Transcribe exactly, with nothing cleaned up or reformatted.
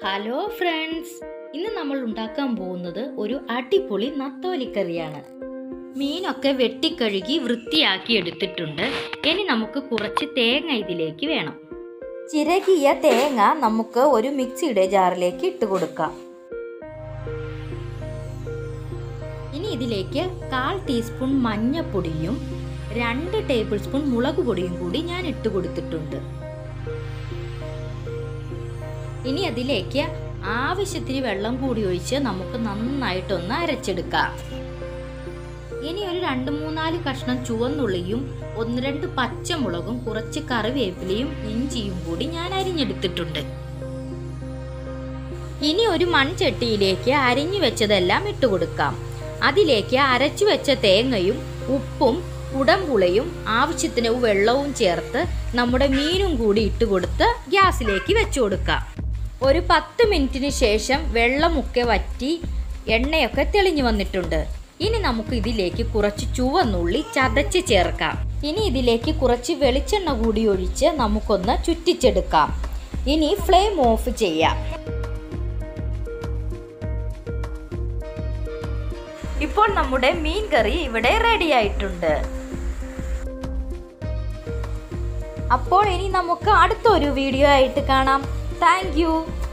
Hello friends, ഇന്ന് നമ്മൾ ഉണ്ടാക്കാൻ പോകുന്നത് ഒരു അടിപൊളി നത്തോലിക്കറിയാണ്. മീനൊക്കെ വെട്ടിക്കഴുകി വൃത്തിയാക്കി എടുത്തിട്ടുണ്ട്. ഇനി നമുക്ക് കുറച്ച് തേങ്ങ ഇതിലേക്ക് വേണം. ചിരകിയ തേങ്ങ നമുക്ക് ഒരു മിക്സിയുടെ ജാറിലേക്ക് ഇട്ട് കൊടുക്കാം. ഇനി ഇതിലേക്ക് കാൽ ടീസ്പൂൺ മഞ്ഞൾപ്പൊടിയും രണ്ട് ടേബിൾ സ്പൂൺ മുളക് പൊടിയും കൂടി ഞാൻ ഇട്ട് കൊടുത്തിട്ടുണ്ട്. ഇനി അതിലേക്ക് ആവശ്യത്തിന് വെള്ളം കൂടി ഒഴിച്ച് നമുക്ക് നന്നായിട്ടൊന്ന് അരച്ചെടുക്കാം. ഇനി ഒരു രണ്ട് മൂന്നാല് കഷ്ണം ചുവന്നുള്ളിയും ഒന്ന് രണ്ട് പച്ചമുളകും കുറച്ച് കറിവേപ്പിലയും ഇഞ്ചിയും കൂടി ഞാൻ അരിഞ്ഞെടുത്തിട്ടുണ്ട്. ഇനി ഒരു മൺചട്ടിയിലേക്ക് അരിഞ്ഞു വെച്ചതെല്ലാം ഇട്ട് കൊടുക്കാം. അതിലേക്ക് അരച്ചു വെച്ച തേങ്ങയും ഉപ്പും കുടംപുളിയും ആവശ്യത്തിന് വെള്ളവും ചേർത്ത് നമ്മുടെ മീനും കൂടി ഇട്ട് കൊടുത്ത് ഗ്യാസിലേക്ക് വെച്ചു കൊടുക്കാം. ഒരു പത്ത് മിനിറ്റിന് ശേഷം വെള്ളമൊക്കെ വറ്റി എണ്ണയൊക്കെ തെളിഞ്ഞു വന്നിട്ടുണ്ട്. ഇനി നമുക്ക് ഇതിലേക്ക് കുറച്ച് ചുവന്നുള്ളി ചതച്ച് ചേർക്കാം. ഇനി ഇതിലേക്ക് കുറച്ച് വെളിച്ചെണ്ണ കൂടി ഒഴിച്ച് നമുക്കൊന്ന് ചുറ്റിച്ചെടുക്കാം. ഇനി ഫ്ലെയിം ഓഫ് ചെയ്യാം. ഇപ്പോൾ നമ്മുടെ മീൻ കറി ഇവിടെ റെഡി ആയിട്ടുണ്ട്. അപ്പോൾ ഇനി നമുക്ക് അടുത്തൊരു വീഡിയോ ആയിട്ട് കാണാം. Thank U.